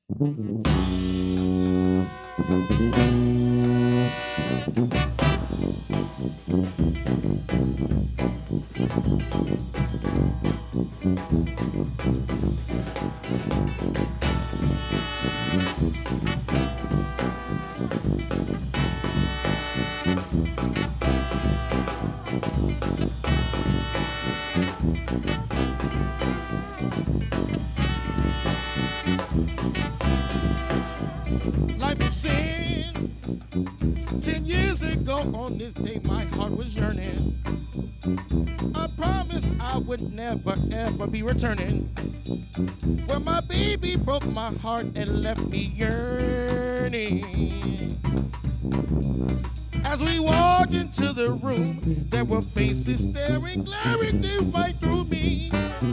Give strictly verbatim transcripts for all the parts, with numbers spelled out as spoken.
Life is sin. Ten years ago on this day, my heart was yearning. I promised I would never ever be returning. When my baby broke my heart and left me yearning. As we walked into the room, there were faces staring, glaring right through me.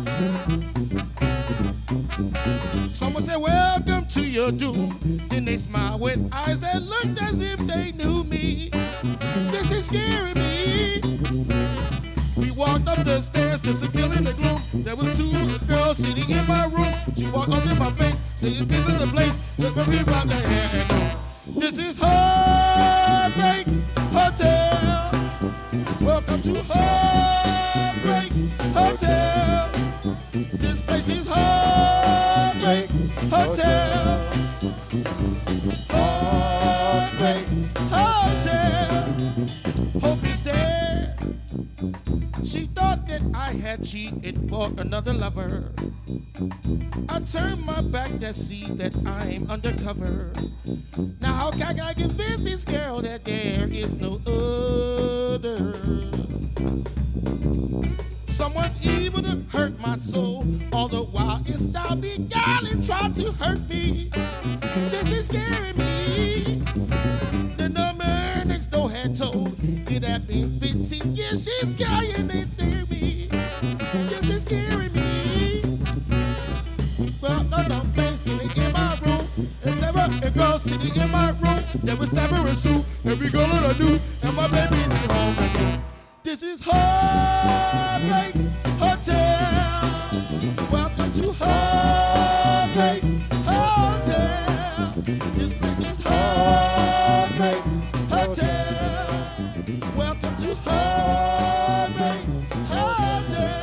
Someone said, welcome to your doom. Then they smiled with eyes that looked as if they knew me. This is scaring me. We walked up the stairs, just a kill in the gloom. There was two girls sitting in my room. She walked up in my face, saying, this is the place where we rock the hair and on. This is Heartbreak Hotel. Welcome to Heartbreak Hotel. This place is Heartbreak Hotel. Heartbreak Hotel. Hope he's there. She thought that I had cheated for another lover. I turned my back to see that I'm undercover. Now how can I convince this girl that there is no other? Someone's evil to hurt my soul, all the while it stopped me, God, and tried to hurt me. This is scaring me. The number next door had told it had been fifteen years. She's crying and tearing me. This is scaring me. Well, no, no, place sitting in my room, and several girls sitting in my room. There was several and Sue, every girl that I knew, and my baby's at home again. This is Heartbreak Hotel. Welcome to Heartbreak Hotel. This place is Heartbreak Hotel. Welcome to Heartbreak Hotel.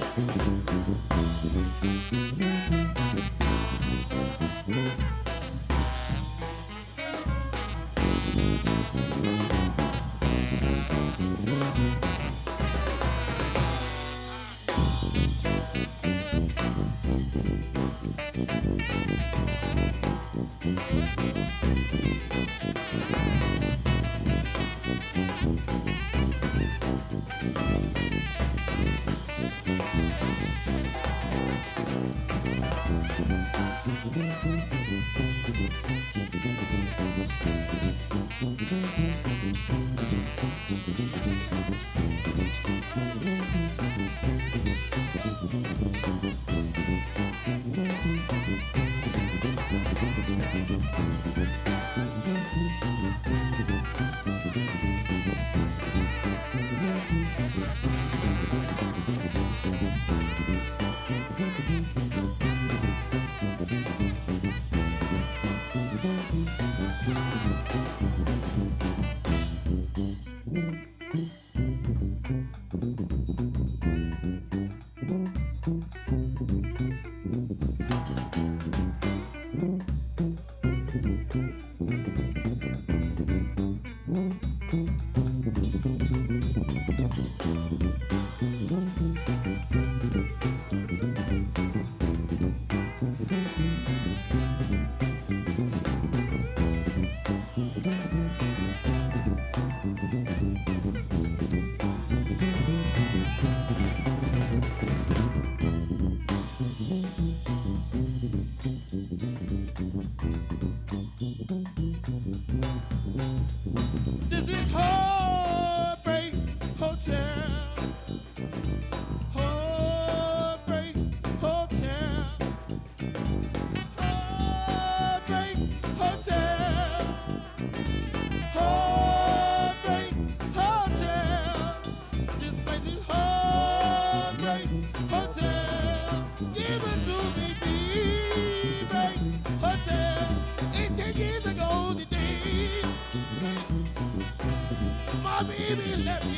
This is Heartbreak Hotel. Heartbreak Hotel. Heartbreak Hotel. Heartbreak Hotel. This place is Heartbreak Hotel. Give it to me, baby. Hotel. baby, let